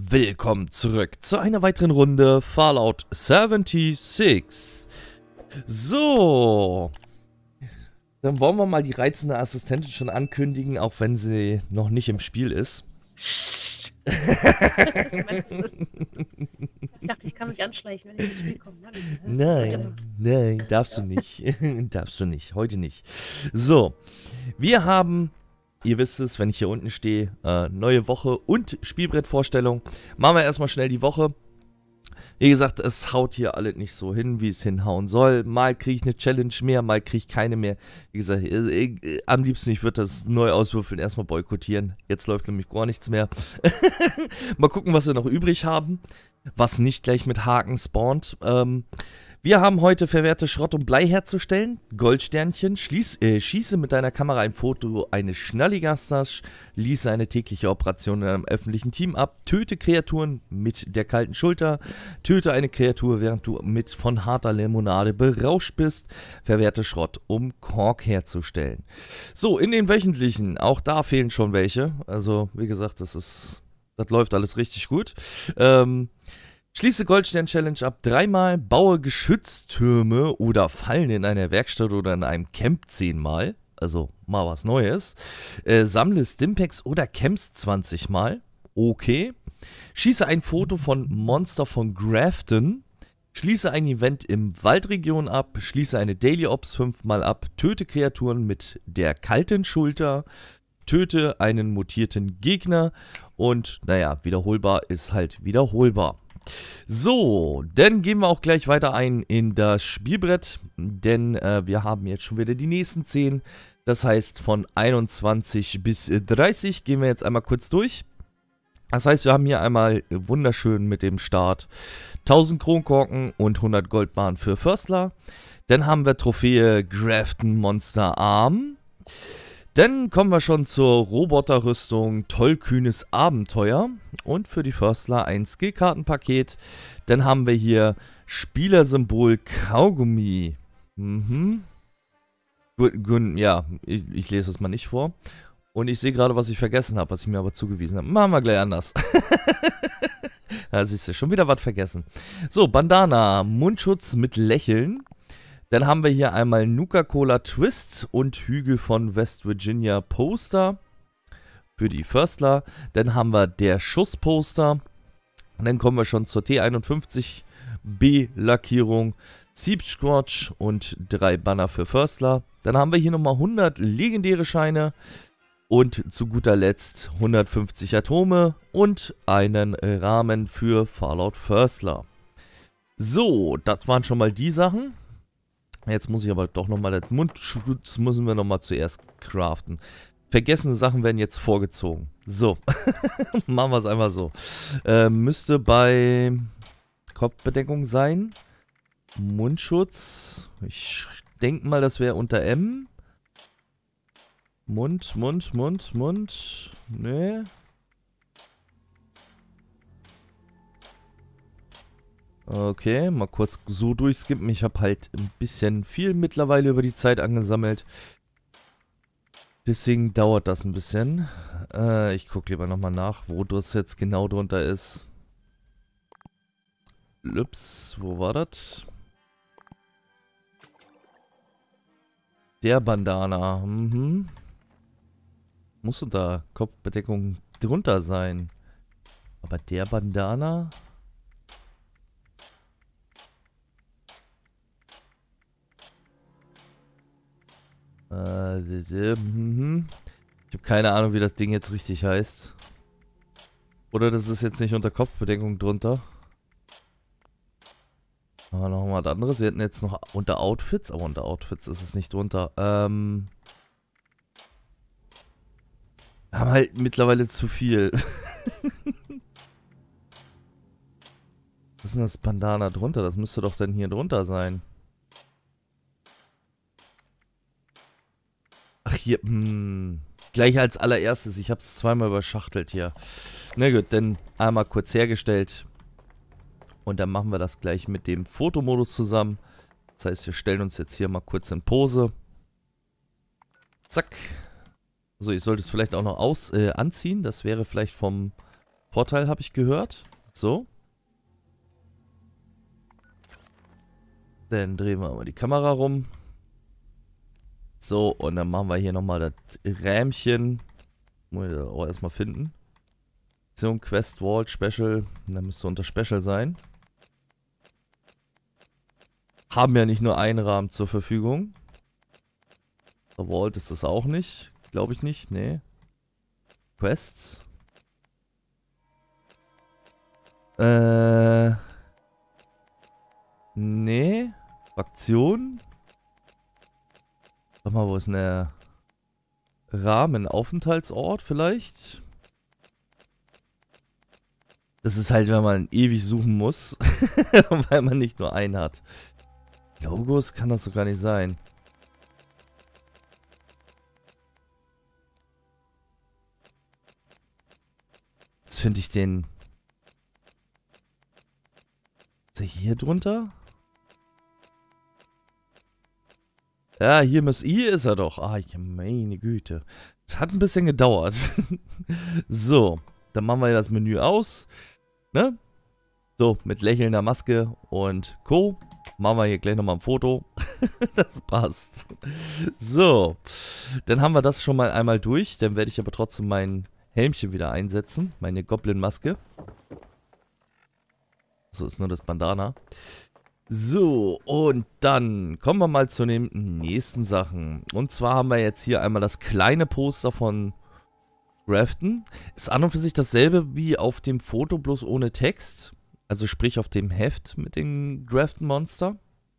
willkommen zurück zu einer weiteren Runde Fallout 76. So, dann wollen wir mal die reizende Assistentin schon ankündigen, auch wenn sie noch nicht im Spiel ist. Ich dachte, ich kann mich anschleichen, wenn ich ins Spiel komme. Nein, darfst du nicht. Darfst du nicht, heute nicht. So, wir haben... Ihr wisst es, wenn ich hier unten stehe, neue Woche und Spielbrettvorstellung. Machen wir erstmal schnell die Woche. Wie gesagt, es haut hier alles nicht so hin, wie es hinhauen soll. Mal kriege ich eine Challenge mehr, mal kriege ich keine mehr. Wie gesagt, am liebsten, ich würde das neu auswürfeln, erstmal boykottieren. Jetzt läuft nämlich gar nichts mehr. Mal gucken, was wir noch übrig haben. Was nicht gleich mit Haken spawnt. Wir haben heute verwehrte Schrott und Blei herzustellen, Goldsternchen, schieße mit deiner Kamera ein Foto eines Schnalligasters, schließe eine tägliche Operation in einem öffentlichen Team ab, töte Kreaturen mit der kalten Schulter, töte eine Kreatur, während du mit von harter Limonade berauscht bist, verwehrte Schrott, um Kork herzustellen. So, in den wöchentlichen, auch da fehlen schon welche, also wie gesagt, das läuft alles richtig gut. Schließe Goldstern-Challenge ab 3-mal, baue Geschütztürme oder Fallen in einer Werkstatt oder in einem Camp 10-mal, also mal was Neues. Sammle Stimpaks oder Camps 20-mal, okay. Schieße ein Foto von Monster von Grafton. Schließe ein Event im Waldregion ab, schließe eine Daily Ops 5-mal ab, töte Kreaturen mit der kalten Schulter, töte einen mutierten Gegner und, naja, wiederholbar ist halt wiederholbar. So, dann gehen wir auch gleich weiter ein in das Spielbrett, denn wir haben jetzt schon wieder die nächsten 10. Das heißt, von 21 bis 30 gehen wir jetzt einmal kurz durch. Das heißt, wir haben hier einmal wunderschön mit dem Start 1000 Kronkorken und 100 Goldbarren für Förstler. Dann haben wir Trophäe Grafton Monster Arm. Dann kommen wir schon zur Roboterrüstung Tollkühnes Abenteuer und für die Förstler ein Skillkartenpaket. Dann haben wir hier Spielersymbol Kaugummi. Ja, ich lese es mal nicht vor. Und ich sehe gerade, was ich vergessen habe, was ich mir aber zugewiesen habe. Machen wir gleich anders. Da siehst du, schon wieder was vergessen. So, Bandana, Mundschutz mit Lächeln. Dann haben wir hier einmal Nuka-Cola Twist und Hügel von West Virginia Poster für die Förstler. Dann haben wir der Schuss-Poster. Und dann kommen wir schon zur T51B-Lackierung, Seep Squatch und 3 Banner für Förstler. Dann haben wir hier nochmal 100 legendäre Scheine und zu guter Letzt 150 Atome und einen Rahmen für Fallout Förstler. So, das waren schon mal die Sachen. Jetzt muss ich aber doch nochmal, das Mundschutz müssen wir nochmal zuerst craften. Vergessene Sachen werden jetzt vorgezogen. So, machen wir es einfach so. Müsste bei Kopfbedeckung sein. Mundschutz. Ich denke mal, das wäre unter M. Mund. Nee. Okay, mal kurz so durchskippen. Ich habe halt ein bisschen viel mittlerweile über die Zeit angesammelt. Deswegen dauert das ein bisschen. Ich gucke lieber nochmal nach, wo das jetzt genau drunter ist. Ups, wo war das? Der Bandana. Muss unter Kopfbedeckung drunter sein. Aber der Bandana... Ich habe keine Ahnung, wie das Ding jetzt richtig heißt. Oder das ist jetzt nicht unter Kopfbedeckung drunter. Aber nochmal was anderes. Wir hatten jetzt noch unter Outfits, aber unter Outfits ist es nicht drunter. Wir haben halt mittlerweile zu viel. Was ist denn das Bandana drunter? Das müsste doch dann hier drunter sein. Ach hier, gleich als allererstes. Ich habe es zweimal überschachtelt hier. Na gut, dann einmal kurz hergestellt. Und dann machen wir das gleich mit dem Fotomodus zusammen. Das heißt, wir stellen uns jetzt hier mal kurz in Pose. Zack. So, ich sollte es vielleicht auch noch anziehen. Das wäre vielleicht vom Vorteil, habe ich gehört. So. Dann drehen wir mal die Kamera rum. So, und dann machen wir hier nochmal das Rähmchen. Muss ich das auch erstmal finden. Aktion, Quest, Vault, Special. Dann müsste unter Special sein. Haben ja nicht nur einen Rahmen zur Verfügung. Vault ist das auch nicht. Glaube ich nicht, nee. Quests. Nee. Aktion. Sag mal, wo ist denn der Rahmen? Aufenthaltsort vielleicht? Das ist halt, wenn man ewig suchen muss. Weil man nicht nur einen hat. Logos kann das doch gar nicht sein. Jetzt finde ich den... Ist er hier drunter? Ja, hier ist er doch. Ah, meine Güte. Das hat ein bisschen gedauert. So, dann machen wir das Menü aus. Ne? So, mit lächelnder Maske und Co. Machen wir hier gleich nochmal ein Foto. Das passt. So, dann haben wir das schon mal einmal durch. Dann werde ich aber trotzdem mein Helmchen wieder einsetzen. Meine Goblin-Maske. So ist nur das Bandana. So, und dann kommen wir mal zu den nächsten Sachen. Und zwar haben wir jetzt hier einmal das kleine Poster von Grafton. Ist an und für sich dasselbe wie auf dem Foto, bloß ohne Text. Also sprich auf dem Heft mit dem Grafton-Monster.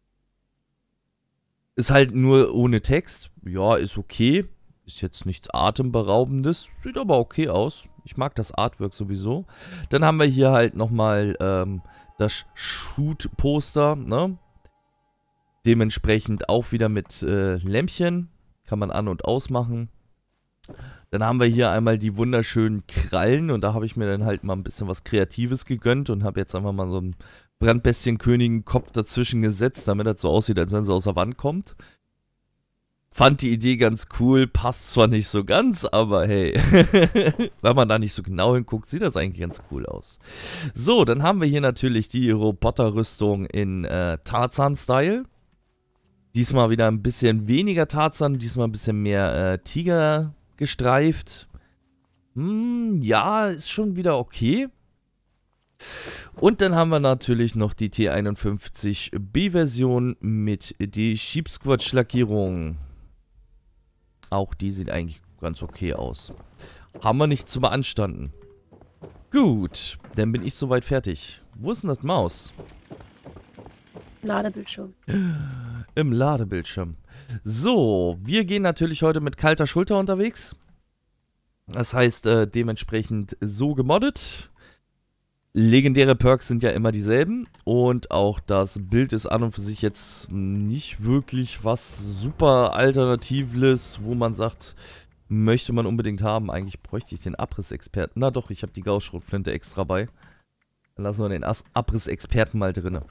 Ist halt nur ohne Text. Ja, ist okay. Ist jetzt nichts Atemberaubendes. Sieht aber okay aus. Ich mag das Artwork sowieso. Dann haben wir hier halt nochmal das Shoot-Poster, ne? Dementsprechend auch wieder mit Lämpchen. Kann man an- und ausmachen. Dann haben wir hier einmal die wunderschönen Krallen. Und da habe ich mir dann halt mal ein bisschen was Kreatives gegönnt. Und habe jetzt einfach mal so einen Brandbestien-Königen-Kopf dazwischen gesetzt, damit das so aussieht, als wenn sie aus der Wand kommt. Fand die Idee ganz cool, passt zwar nicht so ganz, aber hey, wenn man da nicht so genau hinguckt, sieht das eigentlich ganz cool aus. So, dann haben wir hier natürlich die Roboterrüstung in Tarzan-Style. Diesmal wieder ein bisschen weniger Tarzan, diesmal ein bisschen mehr Tiger gestreift. Ja, ist schon wieder okay. Und dann haben wir natürlich noch die T51B-Version mit die Sheepsquatch-Lackierung. Auch die sieht eigentlich ganz okay aus. Haben wir nicht zu beanstanden. Gut, dann bin ich soweit fertig. Wo ist denn das Maus? Ladebildschirm. Im Ladebildschirm. So, wir gehen natürlich heute mit kalter Schulter unterwegs. Das heißt, dementsprechend so gemoddet. Legendäre Perks sind ja immer dieselben. Und auch das Bild ist an und für sich jetzt nicht wirklich was super Alternatives, wo man sagt, möchte man unbedingt haben. Eigentlich bräuchte ich den Abrissexperten. Na doch, ich habe die Gauss-Schrotflinte extra bei. Dann lassen wir den Abrissexperten mal drin.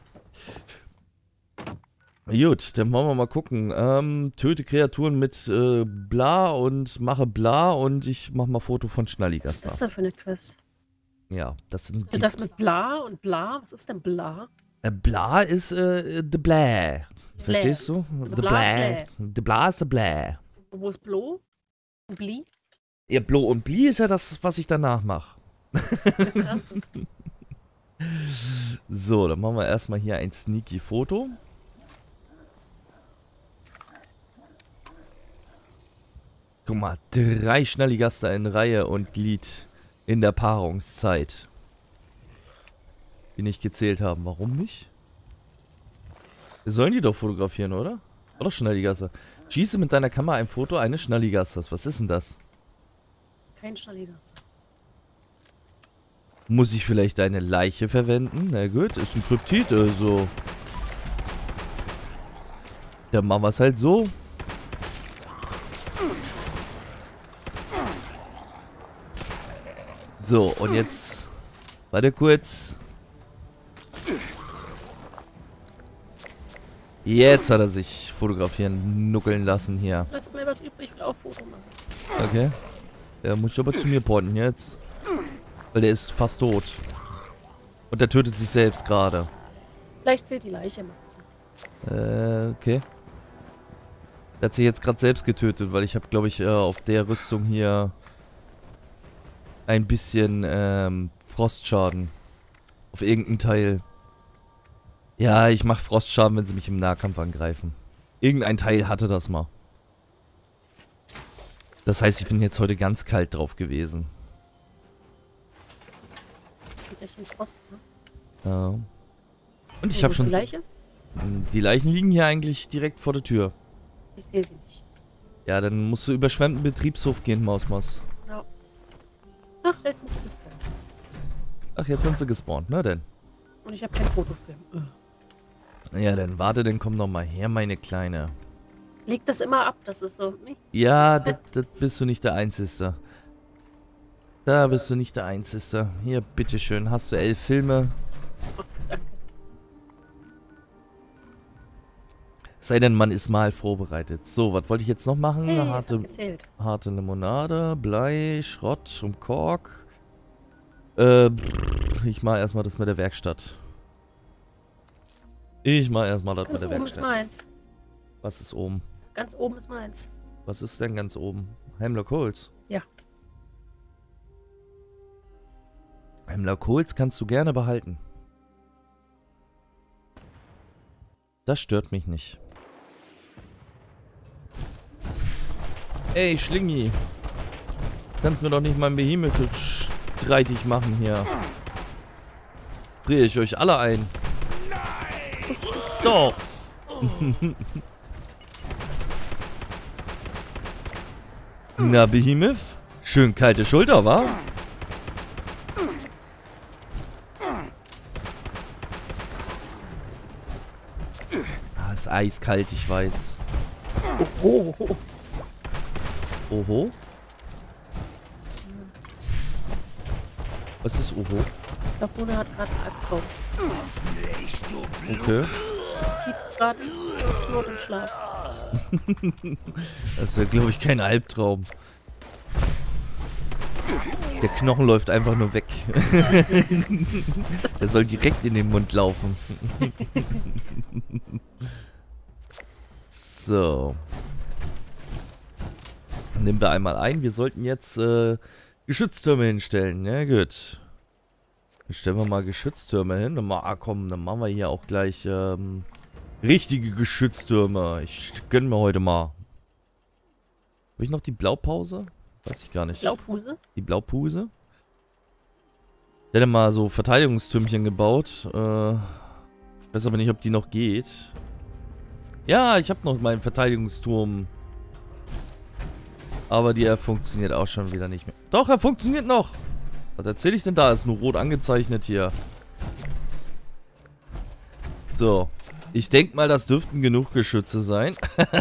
Gut, dann wollen wir mal gucken. Töte Kreaturen mit bla und mache bla und ich mache mal Foto von Was Schnalligaster. ist das denn für eine Quest? Ja, das sind die... Das mit bla und bla? Was ist denn bla? Bla ist the blah. Verstehst du? Also The Bla ist blah. The bla ist the blah. Und wo ist blo? Und bli? Ja, blo und bli ist ja das, was ich danach mache. Krass. So, dann machen wir erstmal hier ein sneaky Foto. Guck mal, 3 Schnalligaster in Reihe und Glied in der Paarungszeit. Die nicht gezählt haben. Warum nicht? Wir sollen die doch fotografieren, oder? Oder Schnalligaster. Schieße mit deiner Kamera ein Foto eines Schnalligasters. Was ist denn das? Kein Schnalligas. Muss ich vielleicht deine Leiche verwenden? Na gut, ist ein Kryptid, also. Dann machen wir es halt so. So, und jetzt... Warte kurz. Jetzt hat er sich fotografieren, nuckeln lassen hier. Lass mir was übrig, ich will auch Foto machen. Okay. Ja, muss ich aber zu mir porten jetzt. Weil der ist fast tot. Und der tötet sich selbst gerade. Vielleicht zählt die Leiche mal. Okay. Der hat sich jetzt gerade selbst getötet, weil ich habe, glaube ich, auf der Rüstung hier ein bisschen Frostschaden. Auf irgendeinen Teil. Ja, ich mache Frostschaden, wenn sie mich im Nahkampf angreifen. Irgendein Teil hatte das mal. Das heißt, ich bin jetzt heute ganz kalt drauf gewesen. Geht echt in Frost, ne? Ja. Und ich Wo habe ist schon... die Leiche? Die Leichen liegen hier eigentlich direkt vor der Tür. Ich sehe sie nicht. Ja, dann musst du überschwemmten Betriebshof gehen, Mausmaus. Ja. Ach, da ist nichts gespawnt. Ach, jetzt sind sie gespawnt, na denn. Und ich habe kein Fotofilm. Ja, dann warte, dann komm doch mal her, meine Kleine. Liegt das immer ab? Das ist so. Nee. Ja, das bist du nicht der Einzige. Da bist du nicht der Einzige. Hier, bitteschön, hast du 11 Filme. Oh, danke. Sei denn, man ist mal vorbereitet. So, was wollte ich jetzt noch machen? Hey, das hat gezählt. Harte Limonade, Blei, Schrott und Kork. Ich mache erstmal das mit der Werkstatt. Ganz oben ist meins. Was ist oben? Ganz oben ist meins. Was ist denn ganz oben? Hemlock Holz? Ja. Hemlock Holz kannst du gerne behalten. Das stört mich nicht. Ey, Schlingi. Kannst mir doch nicht mein Behemoth streitig machen hier. Friere ich euch alle ein. Doch. Na, Behemoth? Schön kalte Schulter, wa? Ah, ist eiskalt, ich weiß. Oh. Oho. Was ist Oho? Der Bruder hat gerade einen Albtraum. Okay. Piepst gerade nur im Schlaf. Das ist ja, glaube ich, kein Albtraum. Der Knochen läuft einfach nur weg. Der soll direkt in den Mund laufen. So. Nehmen wir einmal ein. Wir sollten jetzt Geschütztürme hinstellen. Ja, gut. Dann stellen wir mal Geschütztürme hin. Komm, dann machen wir hier auch gleich richtige Geschütztürme. Ich gönn mir heute mal. Habe ich noch die Blaupause? Weiß ich gar nicht. Blaupuse? Die Blaupuse? Ich hätte mal so Verteidigungstürmchen gebaut. Ich weiß aber nicht, ob die noch geht. Ja, ich habe noch meinen Verteidigungsturm. Aber der funktioniert auch schon wieder nicht mehr. Doch, er funktioniert noch. Was erzähle ich denn da? Ist nur rot angezeichnet hier. So. Ich denke mal, das dürften genug Geschütze sein.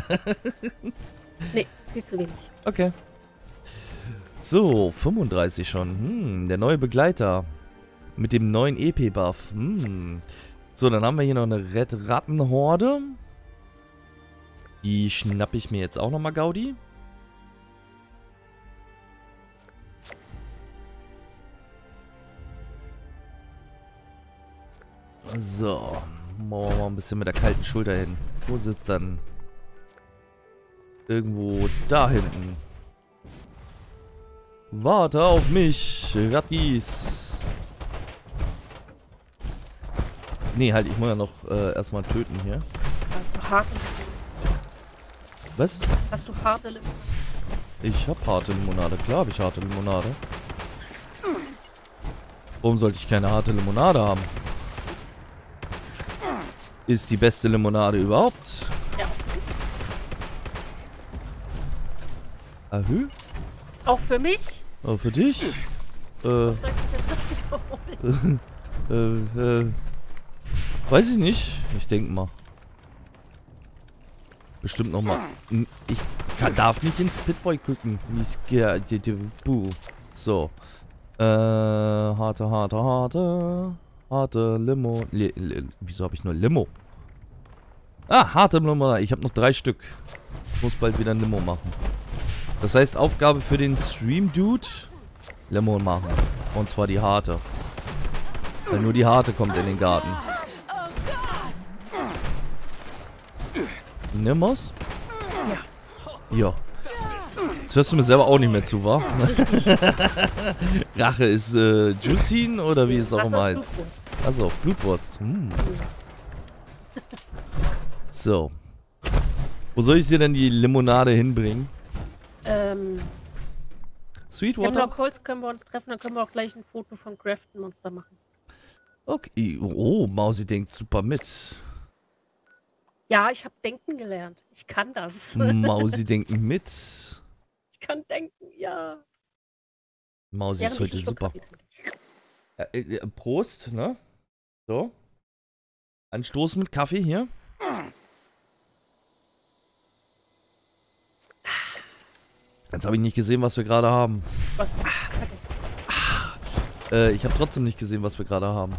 Nee, viel zu wenig. Okay. So, 35 schon. Der neue Begleiter. Mit dem neuen EP-Buff. So, dann haben wir hier noch eine Rattenhorde. Die schnappe ich mir jetzt auch nochmal, Gaudi. So. Machen wir mal ein bisschen mit der kalten Schulter hin. Wo ist es dann? Irgendwo da hinten. Warte auf mich, Rattis. Nee, halt, ich muss ja noch erstmal töten hier. Hast du harte Was? Hast du harte Lippen? Ich hab harte Limonade. Klar habe ich harte Limonade. Warum sollte ich keine harte Limonade haben? Ist die beste Limonade überhaupt. Ja. Ahö? Auch für mich? Auch für dich? Soll ich das jetzt nicht wiederholen? Weiß ich nicht. Ich denke mal. Bestimmt nochmal. Ich darf nicht ins Pitboy gucken. So. Harte Limo. Wieso habe ich nur Limo? Ah, harte Limo. Ich habe noch 3 Stück. Ich muss bald wieder ein Limo machen. Das heißt, Aufgabe für den Stream-Dude. Limo machen. Und zwar die harte. Weil nur die harte kommt in den Garten. Ne, Maus? Ja. Ja. Jetzt hörst du mir selber auch nicht mehr zu, wa? Richtig. Rache ist Juicin oder wie es auch immer heißt? Blutwurst. Achso, Blutwurst. So. Wo soll ich dir denn die Limonade hinbringen? Sweetwater? Hemlock Holz können wir uns treffen, dann können wir auch gleich ein Foto von Grafton Monster machen. Okay. Oh, Mausi denkt super mit. Ja, ich habe denken gelernt. Ich kann das. Mausi denken mit. Ich kann denken, ja. Mausi ist heute super. Prost, ne? So. Anstoßen mit Kaffee hier. Jetzt habe ich nicht gesehen, was wir gerade haben. Was? Vergessen. Ich habe trotzdem nicht gesehen, was wir gerade haben.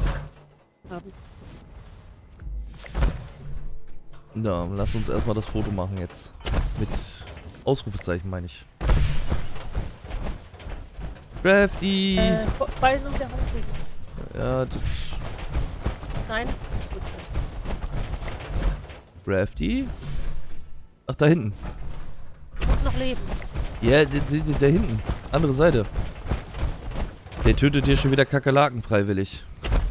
Ja, lass uns erstmal das Foto machen jetzt. Mit Ausrufezeichen, meine ich. Crafty! Speisung der Hungrigen. Ja, das... Nein, das ist nicht gut. Crafty? Ach, da hinten. Ich muss noch leben. Ja, da hinten. Andere Seite. Der tötet hier schon wieder Kakerlaken freiwillig.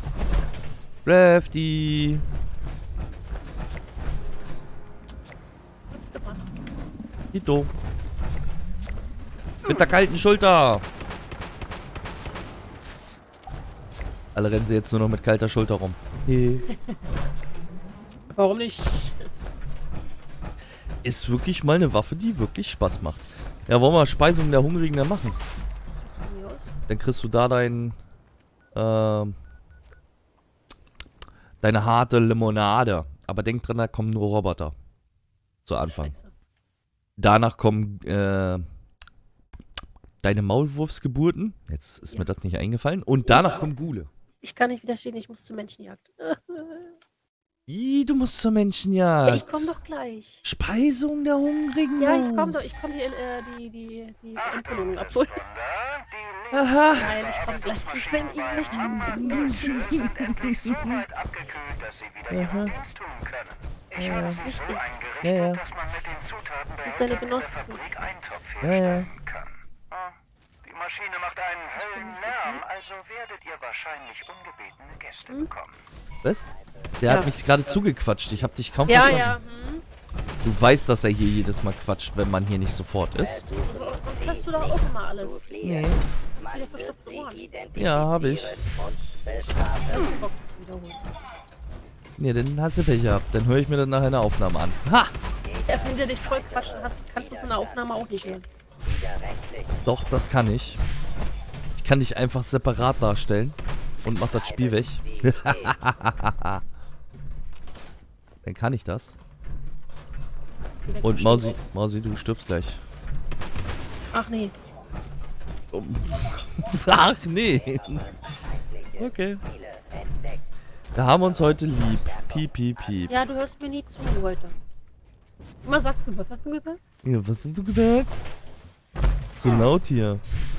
Crafty! Gut's gemacht. Hito. Mit der kalten Schulter. Alle rennen sie jetzt nur noch mit kalter Schulter rum. Hey. Warum nicht? Ist wirklich mal eine Waffe, die wirklich Spaß macht. Ja, wollen wir Speisung der Hungrigen da machen? Dann kriegst du da deine harte Limonade. Aber denk dran, da kommen nur Roboter. Zu Anfang. Scheiße. Danach kommen deine Maulwurfsgeburten. Jetzt ist mir das nicht eingefallen. Und danach kommen Ghule. Ich kann nicht widerstehen, ich muss zur Menschenjagd. Ih, du musst zur Ja, Menschenjagd. ich komm doch gleich. Speisung der Hungrigen. Ja, ich Maus. komm doch. Ich komm hier die Entbelohnung abholen. Aha. Nein, ich komm gleich. Ich will nicht. Aha. Ja, das ist wichtig. Ja. Du musst deine Genossen. Ja. Die Maschine macht einen Höllenlärm, also werdet ihr wahrscheinlich ungebetene Gäste bekommen. Was? Der hat mich gerade zugequatscht. Ich hab dich kaum Ja, verstanden. ja. Du weißt, dass er hier jedes Mal quatscht, wenn man hier nicht sofort ist. Sonst hast du da auch immer alles. Nee. Hast du wieder verstopfte Ohren? Ja, hab ich. Bock, das wiederholen. Nee, dann hast du Pech gehabt. Dann höre ich mir das nachher in der Aufnahme an. Ha! Ja, wenn der dich voll quatschen hast, kannst du es in der Aufnahme auch nicht hören. Doch, das kann ich. Ich kann dich einfach separat darstellen und mach das Spiel weg. Dann kann ich das. Und Mausi, du stirbst gleich. Ach nee. Ach nee. Okay. Wir haben uns heute lieb. Piep, piep, piep. Ja, du hörst mir nie zu heute. Was sagst du? Was hast du gesagt? Ja, was hast du gesagt? So laut hier.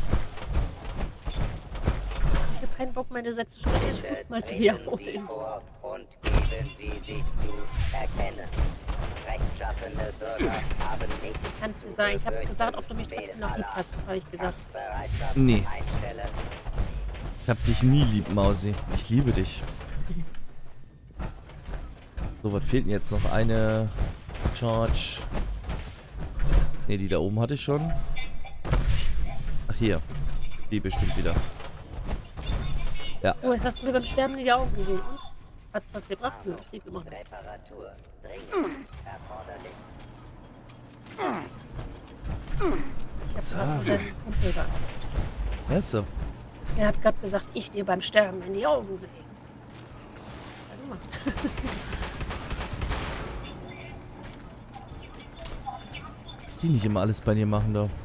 Ich hab keinen Bock, meine Sätze schon mal zu wiederholen. Und geben Sie sich zu erkennen. Rechtschaffene Bürger haben nicht Kannst du sagen, ich habe gesagt, ob du mich trotzdem noch lieb hast, habe ich gesagt. Nee. Ich hab dich nie lieb, Mausi. Ich liebe dich. So, was fehlt denn jetzt noch? Eine Charge. Ne, die da oben hatte ich schon. Ach, hier. Die bestimmt wieder. Ja. Oh, jetzt hast du mir beim Sterben in die Augen gesehen. Und? Hat's was gebracht? Nö, steht immer noch. Reparatur dringend erforderlich. Ich hab grad von deinem Kumpel gehabt. Ja, so. Er hat gerade gesagt, ich dir beim Sterben in die Augen sehe. Ja, gemacht. Dass die nicht immer alles bei dir machen, da.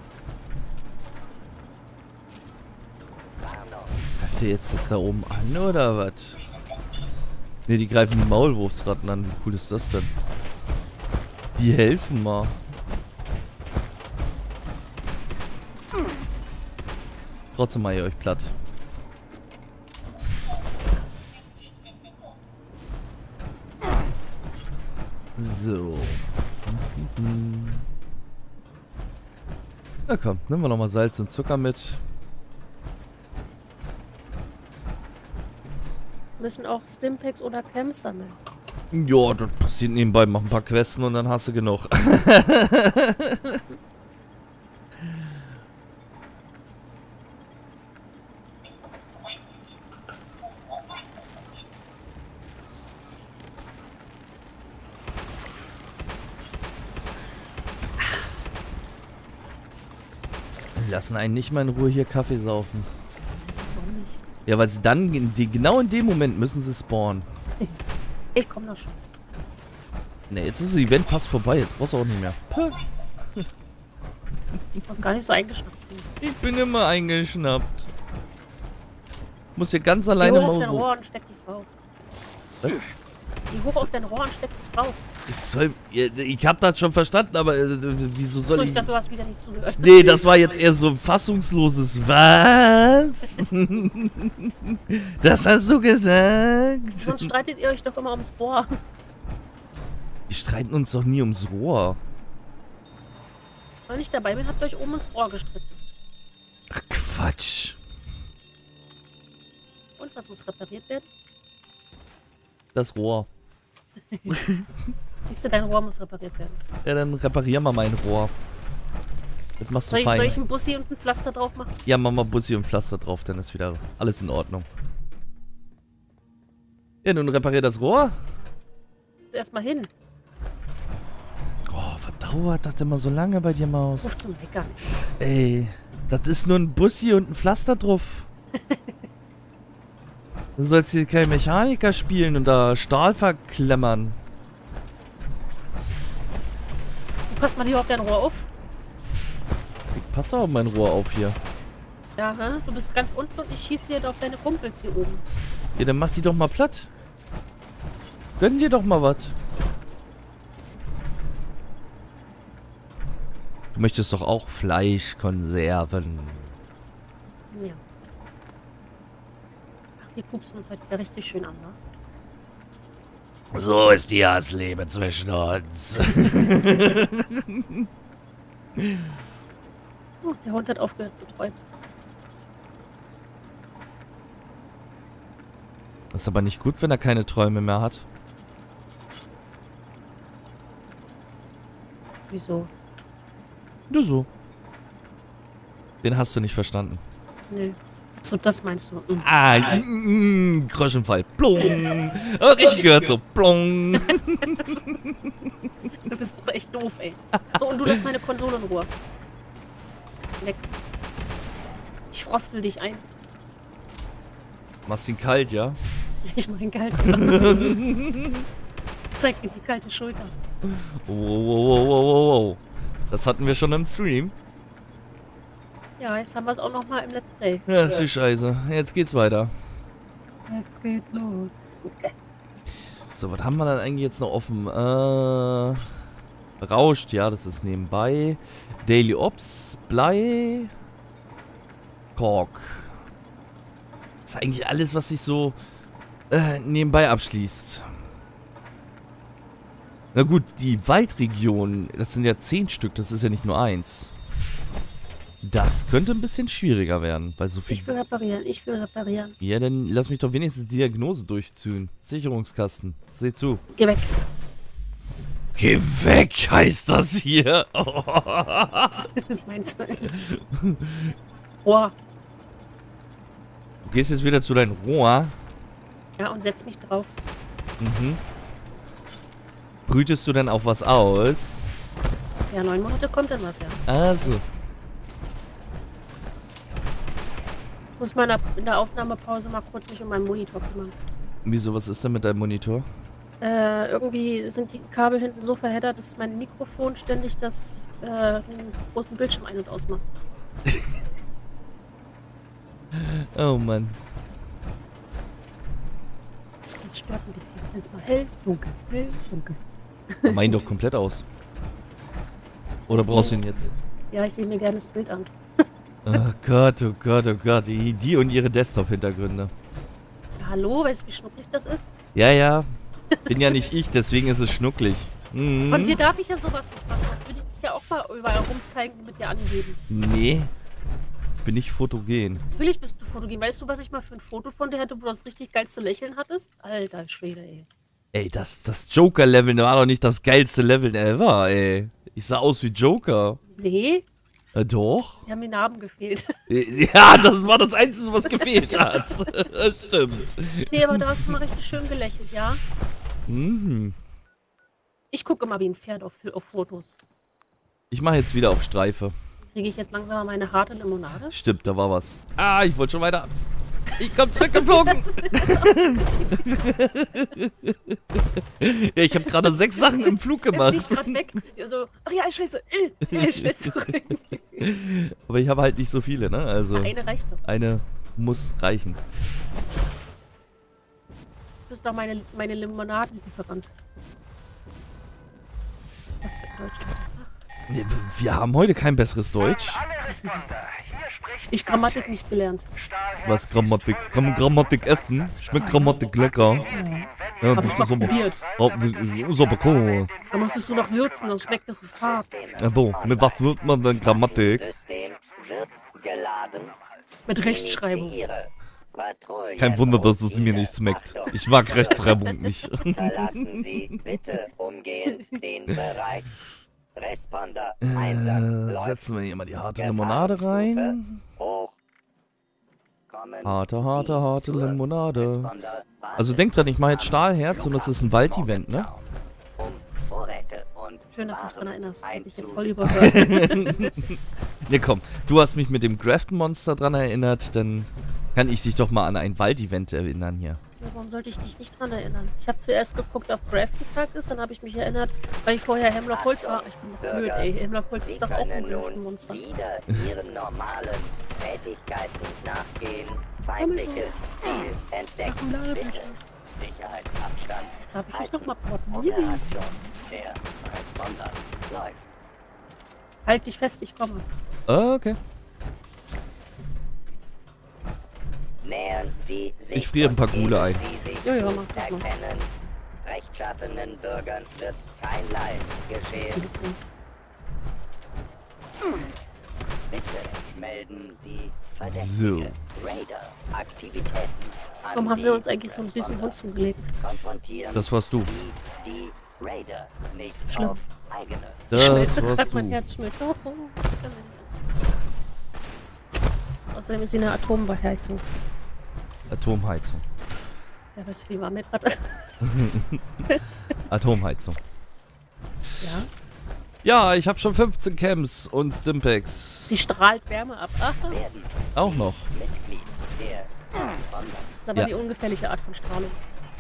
Greift ihr jetzt das da oben an, oder was? Ne, die greifen die Maulwurfsratten an. Wie cool ist das denn? Die helfen mal. Trotzdem mache ich euch platt. So. Na komm, nehmen wir nochmal Salz und Zucker mit. Müssen auch Stimpaks oder Camps sammeln. Ja, das passiert nebenbei. Mach ein paar Questen und dann hast du genug. Die lassen einen nicht mal in Ruhe hier Kaffee saufen. Warum nicht? Ja, weil sie dann, genau in dem Moment müssen sie spawnen. Ich komm doch schon. Ne, jetzt ist das Event fast vorbei. Jetzt brauchst du auch nicht mehr. Puh. Ich muss gar nicht so eingeschnappt. Ich bin immer eingeschnappt. Muss hier ganz Geh alleine hoch auf dein mal... Rohr und steck dich drauf. Was? Geh hoch auf dein Rohr und steck dich drauf. Ich hab das schon verstanden, aber wieso soll So, ich... ich dachte, du hast wieder nicht zugehört. Nee, das war jetzt eher so ein fassungsloses Was? Das hast du gesagt? Sonst streitet ihr euch doch immer ums Rohr. Wir streiten uns doch nie ums Rohr. Weil ich dabei bin, habt ihr euch oben ins Rohr gestritten. Ach, Quatsch. Und was muss repariert werden? Das Rohr. Siehst du, dein Rohr muss repariert werden. Ja, dann reparier mal mein Rohr. Das machst du Soll ich fein. einen Bussi und ein Pflaster drauf machen? Ja, mach mal Bussi und Pflaster drauf, dann ist wieder alles in Ordnung. Ja, nun reparier das Rohr. Erstmal hin. Oh, verdauert das immer so lange bei dir, Maus? Ruf zum Wecker. Ey, das ist nur ein Bussi und ein Pflaster drauf. Du sollst hier kein Mechaniker spielen und da Stahl verklemmern. Pass mal lieber auf dein Rohr auf. Ich passe auf mein Rohr auf hier. Ja, hä? Du bist ganz unten und ich schieße hier auf deine Kumpels hier oben. Ja, dann mach die doch mal platt. Gönn dir doch mal was. Du möchtest doch auch Fleischkonserven. Ja. Ach, wir pupsen uns heute wieder richtig schön an, ne? So ist die Hassliebe zwischen uns. Oh, der Hund hat aufgehört zu träumen. Das ist aber nicht gut, wenn er keine Träume mehr hat. Wieso? Nur so. Den hast du nicht verstanden. Nö. So, das meinst du. Mhm. Ah, Groschenfall. Plong. Oh, richtig gehört so. Plong. Du bist doch echt doof, ey. So, und du lässt meine Konsole in Ruhe. Weg. Ich frostel dich ein. Machst ihn kalt, ja? Ich mach ihn kalt. Zeig mir die kalte Schulter. Wow. Das hatten wir schon im Stream. Ja, jetzt haben wir es auch noch mal im Let's Play. Ja, ist die Scheiße. Jetzt geht's weiter. Jetzt geht los. So, was haben wir dann eigentlich jetzt noch offen? Rauscht, ja, das ist nebenbei. Daily Ops, Blei, Kork. Das ist eigentlich alles, was sich so nebenbei abschließt. Na gut, die Waldregion, das sind ja 10 Stück, das ist ja nicht nur 1. Das könnte ein bisschen schwieriger werden, weil so viel... Ich will reparieren. Ja, dann lass mich doch wenigstens Diagnose durchziehen. Sicherungskasten, seh zu. Geh weg. Geh weg, heißt das hier. Das meinst du? Boah. Du gehst jetzt wieder zu deinem Rohr. Ja, und setz mich drauf. Mhm. Brütest du dann auch was aus? Ja, 9 Monate kommt dann was, ja. Also. Ich muss mal in der Aufnahmepause mal kurz mich um meinen Monitor kümmern. Wieso, was ist denn mit deinem Monitor? Irgendwie sind die Kabel hinten so verheddert, dass mein Mikrofon ständig den großen Bildschirm ein- und ausmacht. Oh Mann. Das stört ein bisschen. Wenn es mal hell, dunkel, hell, dunkel. Mach ihn doch komplett aus. Oder brauchst du ihn jetzt? Ja, ich sehe mir gerne das Bild an. Oh Gott, oh Gott, oh Gott. Die und ihre Desktop-Hintergründe. Hallo, weißt du, wie schnucklig das ist? Ja, ja. Bin ja nicht ich, deswegen ist es schnucklig. Mhm. Von dir darf ich ja sowas nicht machen. Das würde ich dich ja auch mal überall rumzeigen und mit dir angeben. Nee. Bin nicht fotogen. Natürlich bist du fotogen. Weißt du, was ich mal für ein Foto von dir hatte, wo du das richtig geilste Lächeln hattest? Alter Schwede, ey. Ey, das Joker-Level war doch nicht das geilste Level ever, ey. Ich sah aus wie Joker. Nee, Doch. mir haben die Narben gefehlt. Ja, das war das Einzige, was gefehlt hat. Stimmt. Nee, aber da hast du mal richtig schön gelächelt, ja? Mhm. Ich gucke immer wie ein Pferd auf Fotos. Ich mache jetzt wieder auf Streife. Kriege ich jetzt langsam mal meine harte Limonade? Stimmt, da war was. Ah, ich wollte schon weiter. Ich komm zurückgeflogen. Ja, ich habe gerade 6 Sachen im Flug Er gemacht. fliegt grad weg. So, ach ja, scheiße. Schnell zurück. Aber ich habe halt nicht so viele, ne? Also Eine reicht doch. eine muss reichen. Du bist doch meine Limonadenlieferant. Das wird Deutsch. Wir haben heute kein besseres Deutsch. Alle Responder, hier spricht Ich Grammatik nicht gelernt. Stahlherz Was Grammatik? Kann man Grammatik essen? Schmeckt Grammatik lecker? Ja, Hab ich das mal ist aber, probiert. ist aber cool. Da musstest du noch würzen, das schmeckt das so fad. Ja, so, mit was wird man denn Grammatik? System wird geladen. Mit Rechtschreibung. Initiiere Patrouillen- Kein Wunder, dass es mir nicht schmeckt. Achtung, Ich mag Rechtschreibung nicht. Verlassen Sie bitte umgehend den Bereich. Responder Einsatz läuft. Setzen wir hier mal die harte Limonade rein. Hoch. Kommen Harte Sie zur Limonade. Responder- Also denkt dran, ich mache jetzt Stahlherz und das ist ein Waldevent, ne? Um Vorräte und Schön, dass du mich daran Waren erinnerst. Das hätte ich jetzt einzu- voll überhört. Ne, komm, du hast mich mit dem Grafton-Monster dran erinnert, dann kann ich dich doch mal an ein Waldevent erinnern hier. Ja, warum sollte ich dich nicht dran erinnern? Ich habe zuerst geguckt, auf Grafton Tag ist, dann habe ich mich erinnert, weil ich vorher Hemlock Holz war. Ich bin doch blöd, ey. Hemlock Holz Sie ist doch auch ein können nun Grafton-Monster. wieder Ihren normalen Tätigkeiten nachgehen. Feindliches Ziel entdeckt. Bitte Sicherheitsabstand. Darf ich mich noch mal porten? Operation der Responder läuft. Halt dich fest, ich komme. Okay. Nähern Sie sich Ich friere ein paar und geben Gule ein. Sie sich Ja, ja, zu mach das mal. erkennen. Rechtschaffenen Bürgern wird kein Leid Das ist geschehen. so bisschen. Bitte melden Sie So. verdächtige Raider-Aktivitäten. an Warum haben die wir uns eigentlich so einen süßen Responder. Hund zugelegt? Konfrontieren Das warst du. Sie die Raider nicht Schlimm. auf eigene. Das Schmelze warst gerade mein du. Herz mit. Oh, oh. Außerdem ist sie eine Atomheizung. Atomheizung. Ja, was, wie war mir gerade? Atomheizung. Ja. Ja, ich habe schon 15 Camps und Stimpaks. Sie strahlt Wärme ab. Ach, das Werden Auch noch. Mitglied der Responder. ist aber Ja. die ungefährliche Art von Strahlung.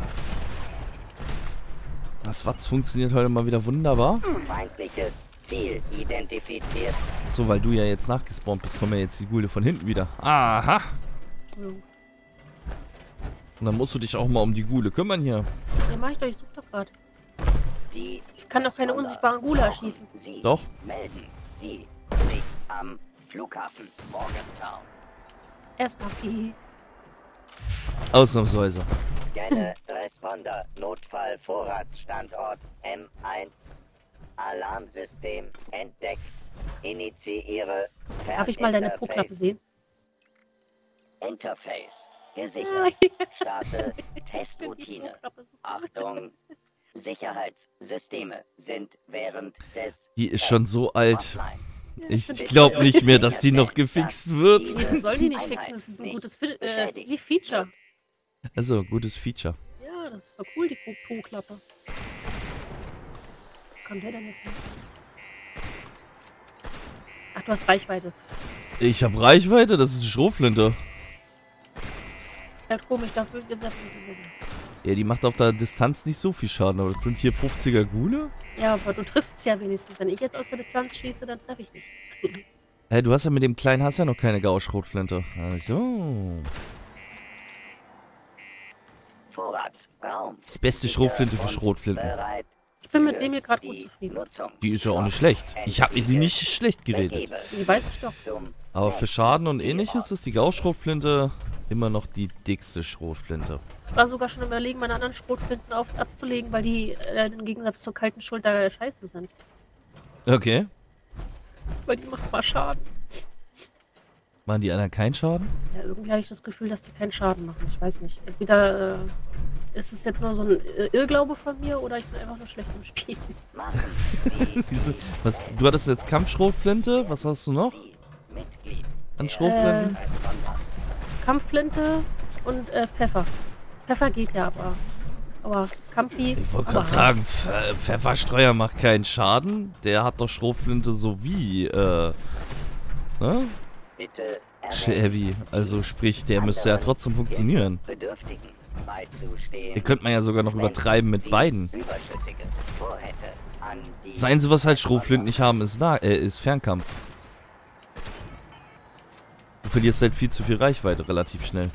Das Watz funktioniert heute mal wieder wunderbar. Feindliches Ziel identifiziert. So, weil du ja jetzt nachgespawnt bist, kommen ja jetzt die Gulde von hinten wieder. Aha. Ja. Und dann musst du dich auch mal um die Gule kümmern hier. Ja, mach ich doch, ich such doch gerade. Die Ich kann doch keine Responder unsichtbaren Gula brauchen erschießen. Sie Doch. melden Sie sich am Flughafen Morgantown. Erst auf die. Ausnahmsweise. Scanne Responder Notfall-Vorratsstandort M1. Alarmsystem entdeckt. Initiiere Darf ich mal deine Ferninterface. Po-Klappe sehen? Interface gesichert. Starte Testroutine. Achtung, Sicherheitssysteme sind während des Die ist schon so alt. offline. Ich glaube nicht mehr, dass die noch gefixt wird. Nee, das soll die nicht fixen, das ist ein gutes Feature. Also, gutes Feature. Ja, das ist voll cool, die Po-Klappe. Wo kommt der denn jetzt hin? Ach, du hast Reichweite. Ich habe Reichweite, das ist eine Schrotflinte. Ja, komisch, dafür. Ja, die macht auf der Distanz nicht so viel Schaden, aber das sind hier 50er Gule? Ja, aber du triffst ja wenigstens. Wenn ich jetzt aus der Distanz schieße, dann treffe ich dich. Hä, du hast ja mit dem kleinen hast ja noch keine Gauss-Schrotflinte. Also. Vorratsraum. Das beste Schrotflinte für Und Schrotflinten. Bereit. Ich bin mit dem hier gerade gut die zufrieden. Nutzung Die ist ja auch nicht schlecht. Ich habe die nicht schlecht geredet. vergebe. Die weiß ich doch. Zum Aber für Schaden und ähnliches ist die Gauss-Schrotflinte immer noch die dickste Schrotflinte. Ich war sogar schon überlegen, meine anderen Schrotflinten abzulegen, weil die im Gegensatz zur kalten Schulter scheiße sind. Okay. Weil die macht mal Schaden. Machen die anderen keinen Schaden? Ja, irgendwie habe ich das Gefühl, dass die keinen Schaden machen. Ich weiß nicht. Entweder ist es jetzt nur so ein Irrglaube von mir oder ich bin einfach nur schlecht im Spielen. machen Sie Du hattest jetzt Kampfschrotflinte. Was hast du noch Mitglied an Schrotflinten? Kampfflinte und Pfeffer. Pfeffer geht ja, aber Kampfi. Ich wollte aber gerade sagen, Pfefferstreuer macht keinen Schaden. Der hat doch Schrotflinte sowie, ne? Bitte Heavy. Also sprich, der müsste ja trotzdem funktionieren. Bedürftigen beizustehen. Den könnte man ja sogar noch übertreiben mit beiden. Überschüssige Vorräte an die Das Einzige, was halt Schrotflinten nicht haben, ist Fernkampf. Du verlierst halt viel zu viel Reichweite relativ schnell.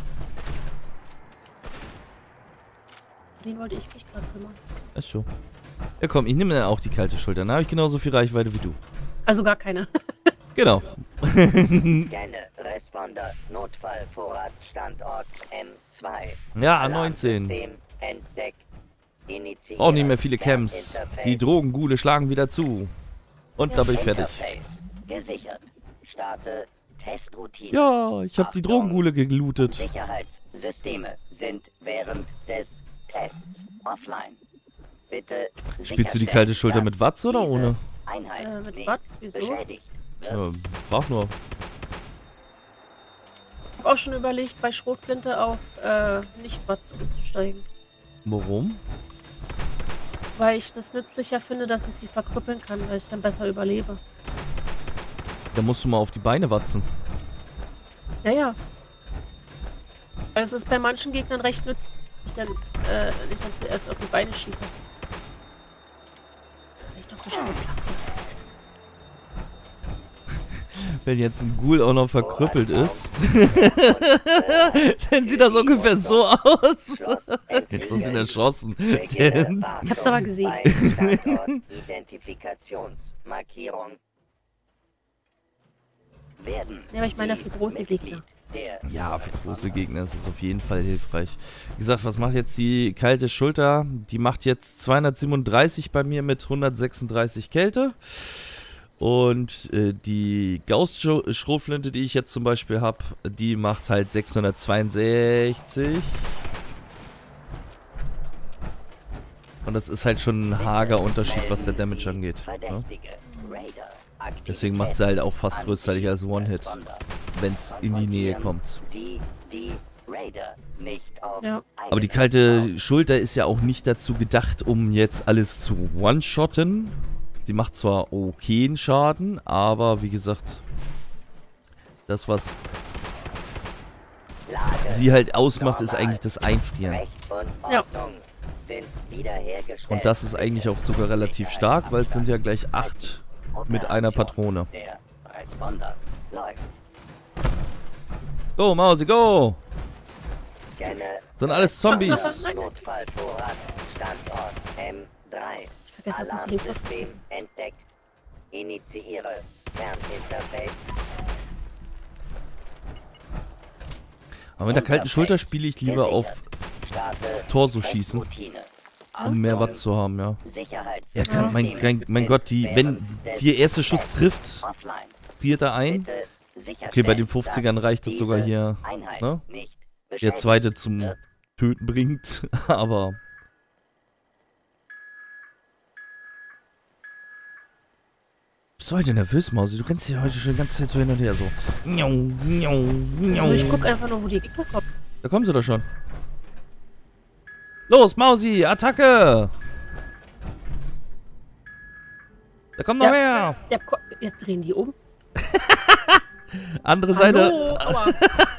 den wollte ich mich gerade kümmern. Ist so. Ja komm, ich nehme dann auch die kalte Schulter. Dann habe ich genauso viel Reichweite wie du. Also gar keine. Genau. Scanne Responder Notfallvorratsstandort M2. Ja, 19. Alarmsystem entdeckt. Initiiere Auch nicht mehr viele Camps. Interface. Die Drogengule schlagen wieder zu. Und da bin ich fertig. Interface gesichert. Starte Testroutine. Ja, ich habe die Achtung. Drogengule gelootet. Sicherheitssysteme sind während des Tests offline. Bitte Spielst du die kalte Schulter mit Watts oder diese ohne? Einheit Mit nicht Watts? Wieso? beschädigt wird. Ja, brauch nur. Ich habe auch schon überlegt, bei Schrotflinte auf Nicht-Watts umzusteigen. Warum? Weil ich das nützlicher finde, dass ich sie verkrüppeln kann, weil ich dann besser überlebe. Da musst du mal auf die Beine watzen. Ja, ja. Weil es ist bei manchen Gegnern recht nützlich, wenn ich dann zuerst auf die Beine schieße. Weil ich doch so schnell platze. Wenn jetzt ein Ghoul auch noch verkrüppelt ist, dann sieht das ungefähr so aus. Jetzt ist ihn erschossen. Ich hab's aber gesehen. Identifikationsmarkierung. Werden Ja, aber ich meine Sie für große Mitglied Gegner. der Ja, für große Gegner ist es auf jeden Fall hilfreich. Wie gesagt, was macht jetzt die kalte Schulter? Die macht jetzt 237 bei mir mit 136 Kälte. Und die Gauss-Schrotflinte, die ich jetzt zum Beispiel habe, die macht halt 662. Und das ist halt schon ein hager Unterschied, was der Damage angeht. Ne? Deswegen macht sie halt auch fast größtenteils als One-Hit, wenn es in die Nähe kommt. Ja. Aber die kalte Schulter ist ja auch nicht dazu gedacht, um jetzt alles zu one-shotten. Sie macht zwar okayen Schaden, aber wie gesagt, das, was sie halt ausmacht, ist eigentlich das Einfrieren. Ja. Und das ist eigentlich auch sogar relativ stark, weil es sind ja gleich 8 mit einer Patrone. Go, Mausi, go! Sind alles Zombies. Notfallvorratsstandort M3. Vergesst halt, Alarmsystem entdeckt. Initiiere Ferninterface. Aber mit der kalten Schulter spiele ich lieber auf Torso schießen, um mehr Watt zu haben, ja. Er kann, mein Gott, wenn der erste Schuss trifft, friert er ein. Okay, bei den 50ern reicht das sogar hier, ne? Der zweite zum Töten bringt, aber... Bist du heute nervös, Mausi? Du rennst hier heute schon die ganze Zeit so hin und her, so. Also ich guck einfach nur, wo die Gegner kommen. Da kommen sie doch schon. Los, Mausi, Attacke! Da kommt noch mehr! Ja, jetzt drehen die um. Andere Hallo, Seite. aua.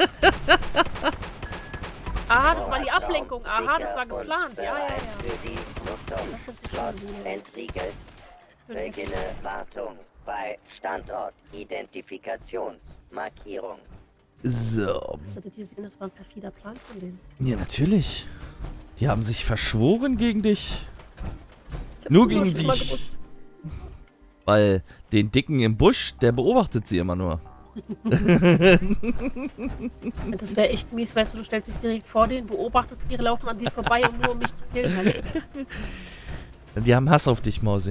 Aha, das war die Ablenkung. Aha, das war geplant. Ja, ja, ja. Das sind die schon Entriegelt. Beginne Wartung bei Standort Identifikationsmarkierung. So. Hast du das gesehen? Das war ein perfider Plan von denen. Ja, natürlich. Die haben sich verschworen gegen dich. Ich Nur Ich hab's gegen schon mal dich. gewusst. Weil den Dicken im Busch, der beobachtet sie immer nur. Das wäre echt mies, weißt du, du stellst dich direkt vor denen, beobachtest die, laufen an dir vorbei, um nur um mich zu killen. Weißt du? Die haben Hass auf dich, Mausi.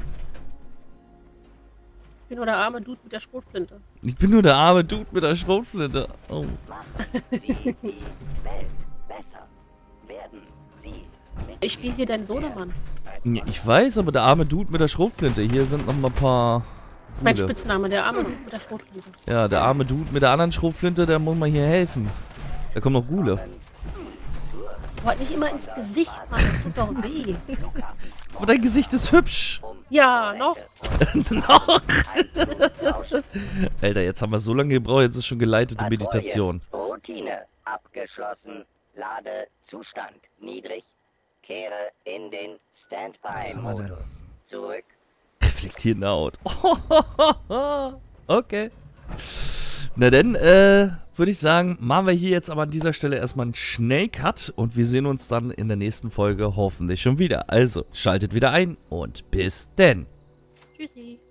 Ich bin nur der arme Dude mit der Schrotflinte. Ich bin nur der arme Dude mit der Schrotflinte. Oh. Machen Sie die Welt besser. Werden Sie mit Ich spiele hier deinen Sohnemann. Ja, ich weiß, aber der arme Dude mit der Schrotflinte. Hier sind noch mal ein paar... Mein Gute. Spitzname, der arme Dude mit der Schrotflinte. Ja, der arme Dude mit der anderen Schrotflinte, der muss mal hier helfen. Da kommt noch Gule. Aber nicht immer ins Gesicht, Mann, das tut doch weh. Aber dein Gesicht ist hübsch. Ja, noch. Noch. Alter, jetzt haben wir so lange gebraucht, jetzt ist schon geleitete Meditation. Routine abgeschlossen. Ladezustand niedrig. Kehre in den Standby-Modus. Zurück. Reflektierende Haut. Okay. Na dann, würde ich sagen, machen wir hier jetzt aber an dieser Stelle erstmal einen Schnellcut und wir sehen uns dann in der nächsten Folge hoffentlich schon wieder. Also, schaltet wieder ein und bis denn. Tschüssi.